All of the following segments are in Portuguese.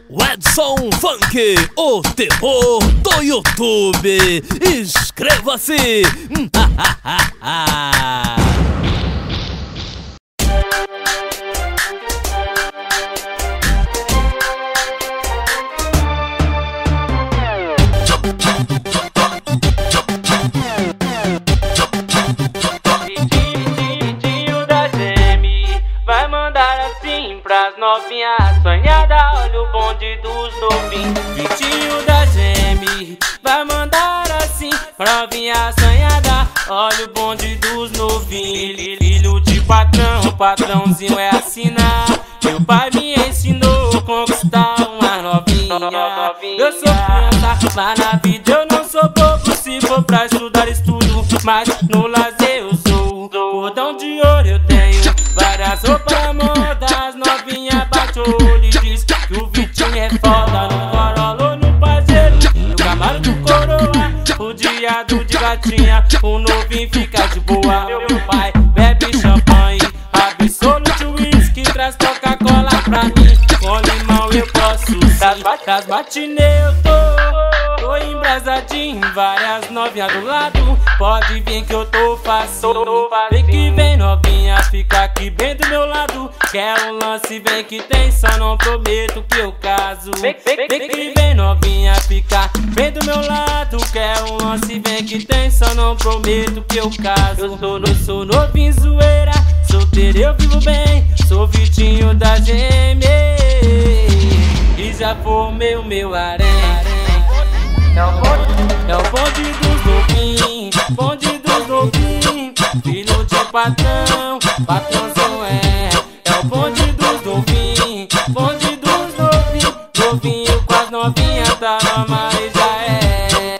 O Edson Funk, o terror do YouTube. Inscreva-se! Vai mandar assim pras novinhas sonhada, olha o bonde dos novinhos. Vitinho da Geme vai mandar assim pra novinha sonhada, olha o bonde dos novinhos. Filho de patrão, patrãozinho é assinar. Meu pai me ensinou a conquistar uma novinha. Eu sou criança, mas na vida eu não sou bobo. Se for pra estudar, estudo, mas no lazer eu sou cordão de ouro. Eu tenho várias roupas modas, as novinhas bate o olho e diz que o Vitinho é foda. No Corolla ou no Pajero, no Camaro do Coroa, rodeado de gatinha, o novinho fica de boa. Meu pai bebe champanhe, Absolute whisky, traz Coca-Cola pra mim. Com limão eu posso sim, das matinê eu tô embrasadinho, várias novinhas do lado. Pode vir que eu tô facinho. Vem que vem novinha, fica aqui bem do meu lado. Quer um lance, vem que tem, só não prometo que eu caso. Vem que vem novinha, fica bem do meu lado. Quer um lance, vem que tem, só não prometo que eu caso. Eu sou novinho zoeira, solteiro eu vivo bem. Sou Vitinho da Geme e já formei o meu harém. É o bonde dos novinhos, bonde dos novinhos. Filho de patrão, patrãozão é o bonde dos novinhos, bonde dos novinhos. Novinho com as novinhas, tá na mais já é.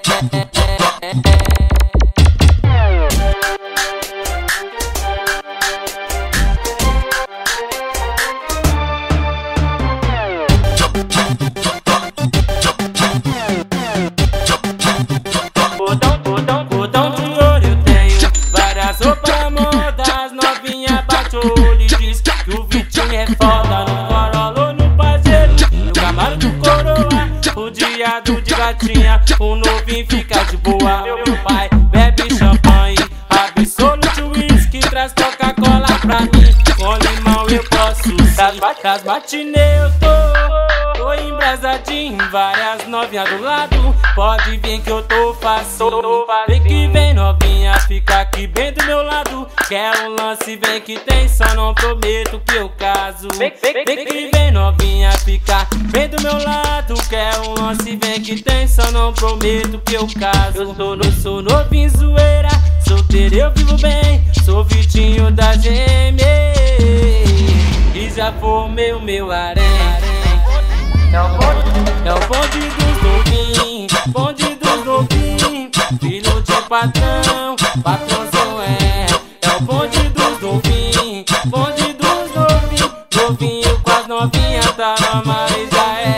Cordão de ouro eu tenho, várias roupas modas, as novinhas bate o olho e diz que o Vitinho é foda. No Corolla ou no Pajero, no Camaro do Coroa, rodeado de gatinha, o novinho fica de boa. Meu pai bebe champanhe, Absolute whisky, traz Coca-Cola pra mim. Com limão eu posso sim, das matinê eu tô embrasadinho, várias novinhas do lado. Pode vir que eu tô facinho. Vem que vem novinha, fica aqui bem do meu lado. Quer um lance, vem que tem, só não prometo que eu caso. Vem que vem novinha, fica bem do meu lado. Quer um lance, vem que tem, só não prometo que eu caso. Eu sou novinho zoeira, solteiro eu vivo bem. Sou Vitinho da Geme e já formei o meu harém. É o bonde dos novinhos, bonde dos novinhos. Filho de patrão, patrãozão é o bonde dos novinhos, bonde dos novinhos. Novinho com as novinhas, tá na mais já é.